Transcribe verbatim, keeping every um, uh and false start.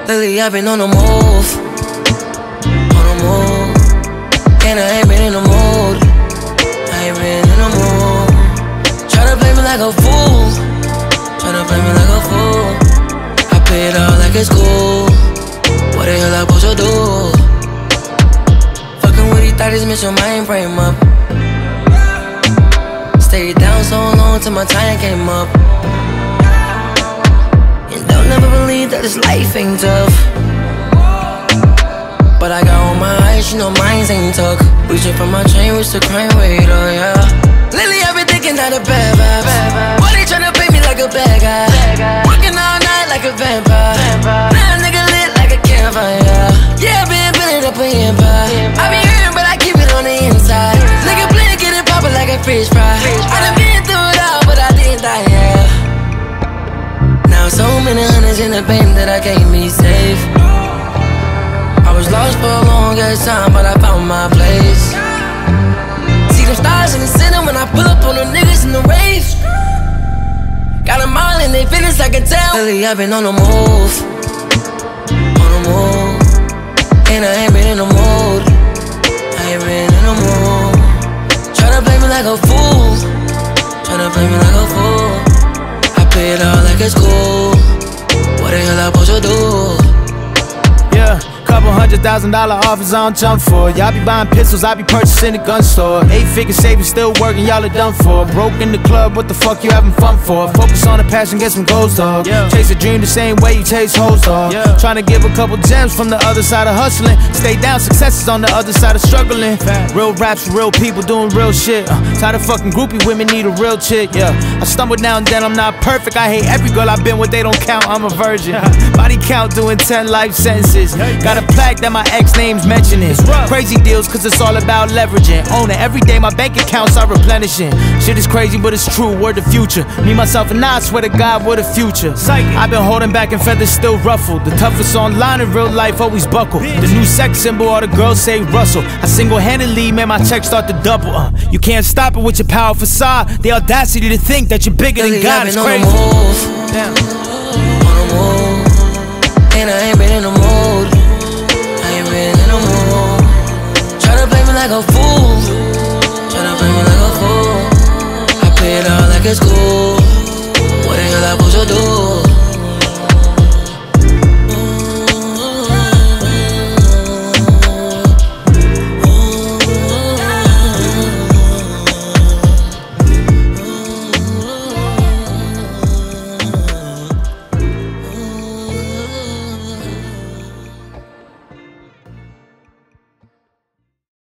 Lately I've been on the move, on the move, and I ain't been in the mood. I ain't been in the mood. Tryna play me like a fool, tryna play me like a fool. I play it all like it's cool. What the hell I supposed to do? Fucking with these thotties, miss your mind frame up. Stayed down so long till my time came up. And they'll never believe that this life ain't tough. But I got on my eyes, you know mines ain't tuck. Reaching for my chain, reach the crime rate, oh yeah. Lately I've been thinking out of bad vibes. Why they tryna pay me like a bad guy? Working all night like a vampire. Now a nigga lit like a campfire. Yeah, I been building up an empire. I be hurting but I keep it on the inside. Nigga play to get it poppin' like a fish fry. I done been through it all but I didn't die, yeah. Now so many hundreds in the bank that I can't be safe. I was lost for a long ass time but I found my place. See them stars in the center when I pull up on the niggas in the race. Got them all in their feelings, I can tell. Lately I've been on the move, on the move, and I ain't been in the mood. I ain't been in the mood. Tryna play me like a fool, tryna play me like a fool. I play it all like it's cool. What the hell I supposed to do? Yeah. Couple hundred thousand dollar offers I don't jump for. Y'all be buying pistols, I be purchasing a gun store. Eight figure savings still working, y'all are done for. Broke in the club, what the fuck you having fun for? Focus on the passion, get some goals, dog. Yeah. Chase a dream the same way you chase hoes, dog. Yeah. Trying to give a couple gems from the other side of hustling. Stay down, success is on the other side of struggling. Fact. Real raps, real people doing real shit. Uh, tired of fucking groupie women, need a real chick, yeah. I stumble now and then, I'm not perfect. I hate every girl I've been with, they don't count, I'm a virgin. Body count doing ten life sentences. Got a plaque that my ex name's mentioning. Crazy deals cause it's all about leveraging. Own it every day, my bank accounts are replenishing. Shit is crazy but it's true, we're the future. Me, myself and I, swear to God, we're the future. I've been holding back and feathers still ruffled. The toughest online in real life always buckle. The new sex symbol, all the girls say Russell. I single-handedly made my checks start to double. uh, You can't stop it with your power facade. The audacity to think that you're bigger than God is crazy. Damn.